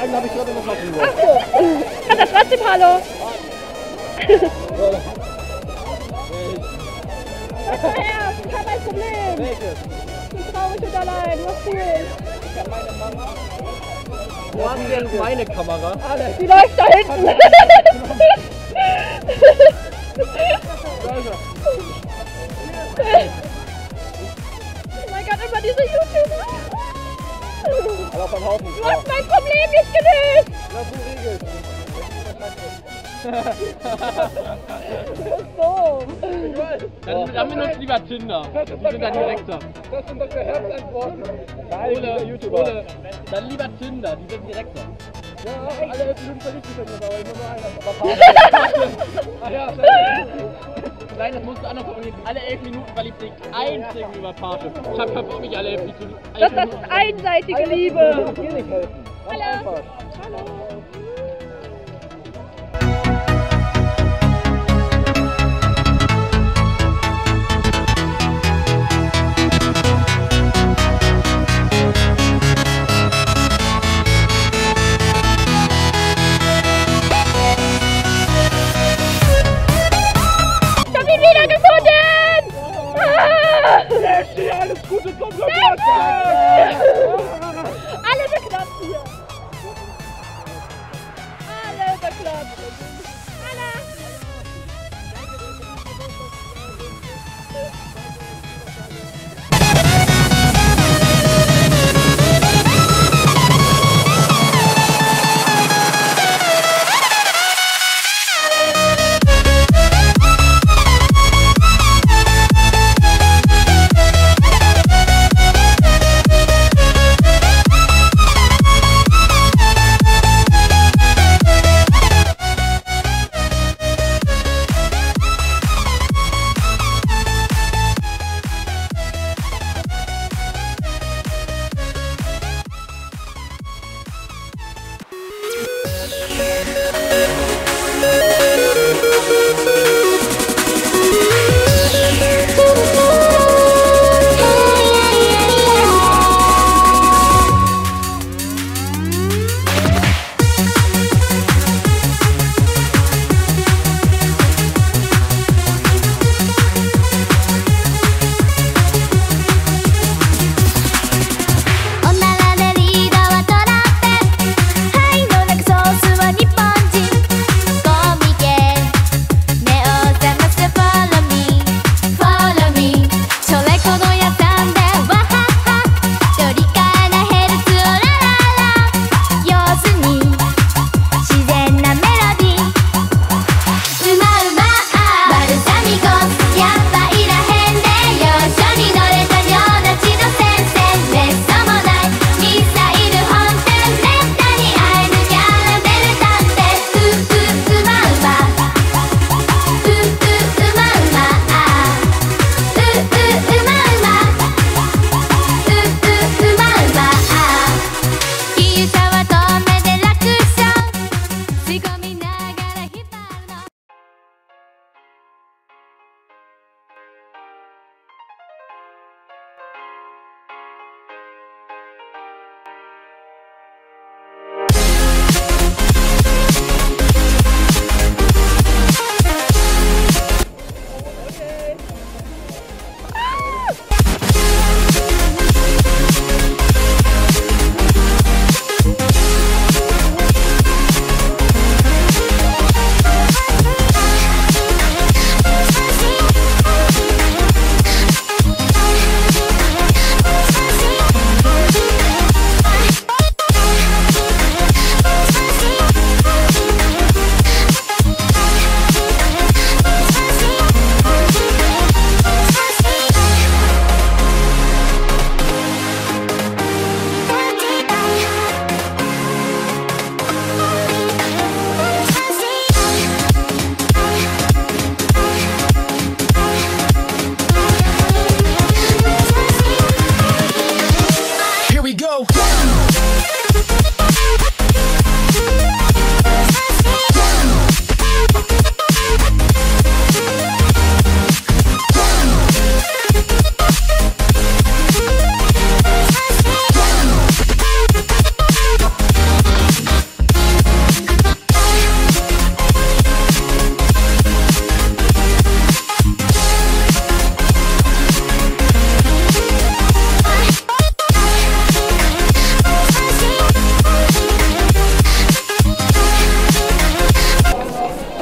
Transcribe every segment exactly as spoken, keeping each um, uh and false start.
einen habe ich gerade noch machen wollen. Ach so. Kann das trotzdem Hallo? Komm her, ich habe ein Problem. Welches? Ich bin traurig und allein. Was tue ich? Ich habe meine Mama. Wo haben wir jetzt meine Kamera? Die läuft da hinten. Oh mein Gott, immer diese YouTuber. Alle auf einen Haufen. Du hast mein Problem nicht gelöst. Lass du regelst. Das ist doof. Dann, dann benutzt lieber Tinder. Die sind dann direkter. Das sind doch der Herzantworten. Ole, YouTuber. Ole, dann lieber Tinder, die sind direkter. Ja, alle elf Minuten verliebt sich in das, aber immer nur einer. Ah ja, Nein, das musst du anders formulieren. Alle elf Minuten verliebt sich einzig über Parship. Ich hab kaputt mich alle elf Minuten. Das ist einseitige Liebe. Ich kann dir nicht helfen. Ganz Hallo. einfach. Hallo. Alles Gute zum Geburtstag! Alle bekloppt hier! Alle bekloppt! Alle!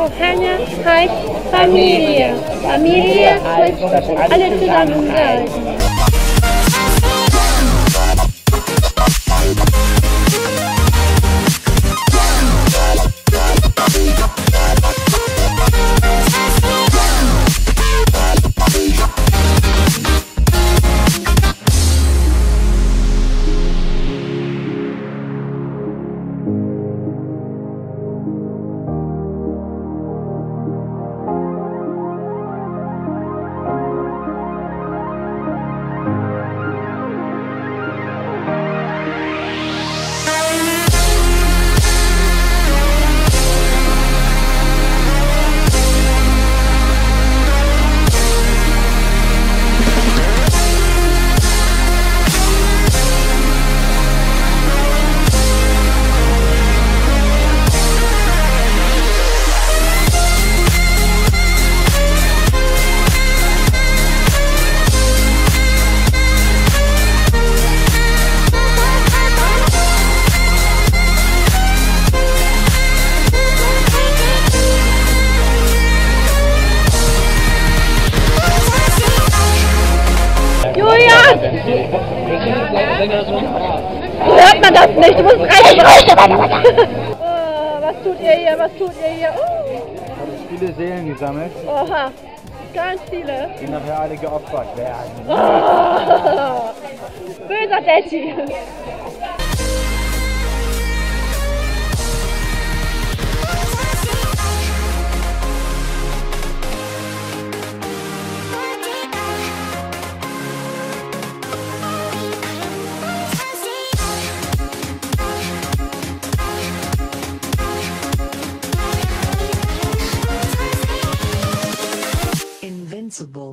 Ohana heißt Familie. Familie heißt alle zusammen sein. Hört man das nicht? Du musst rein, rein! Oh, was tut ihr hier? Was tut ihr hier? Oh. Ich habe viele Seelen gesammelt, Oha, ganz viele. die nachher alle geopfert werden. Oh. Böser Daddy. Invincible.